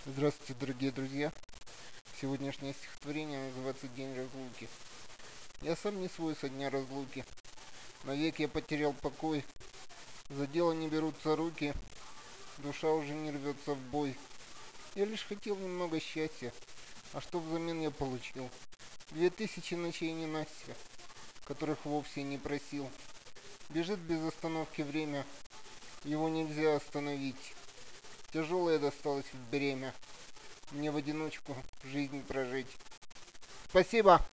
Здравствуйте, дорогие друзья! Сегодняшнее стихотворение называется «День разлуки». Я сам не свой со дня разлуки, навек я потерял покой. За дело не берутся руки, душа уже не рвется в бой. Я лишь хотел немного счастья, а что взамен я получил? 2000 ночей ненастья, которых вовсе не просил. Бежит без остановки время, его нельзя остановить. Тяжелое досталось в бремя, мне в одиночку жизнь прожить. Спасибо.